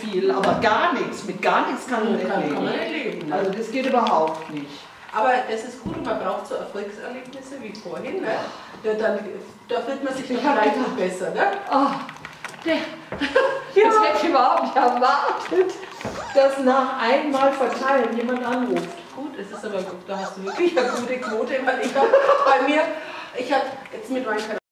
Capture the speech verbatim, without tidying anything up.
viel, aber gar nichts. Mit gar nichts kann man nicht kann, leben. kann man nicht leben. Ne? Also das geht überhaupt nicht. Aber das ist gut, man braucht so Erfolgserlebnisse wie vorhin. Ne? Da, dann, da fühlt man sich dann vielleicht noch besser. Ne? Oh, der, ja. Das hätte ich überhaupt nicht erwartet, dass nach einmal verteilen jemand anruft. Gut, es ist aber gut, da hast du wirklich eine gute Quote, weil ich habe bei mir, ich habe jetzt mit meinem